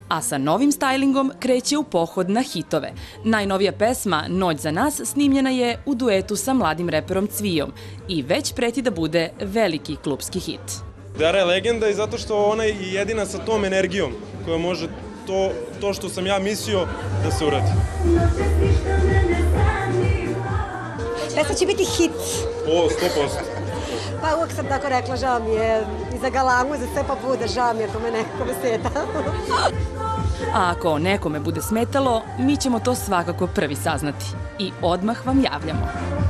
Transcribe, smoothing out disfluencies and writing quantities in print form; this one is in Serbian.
A sa novim stylingom kreće u pohod na hitove. Najnovija pesma Noć za nas snimljena je u duetu sa mladim reperom Cvijom i već preti da bude veliki klupski hit. Dara je legenda i zato što ona je jedina sa tom energijom koja može to što sam ja mislio da se uradi. Pesma će biti hit. O, 100%. Pa uvijek sam tako rekla, žao mi je i za galamu, za sve pa bude, žao mi je ako me nekome smeta. A ako nekome bude smetalo, mi ćemo to svakako prvi saznati i odmah vam javljamo.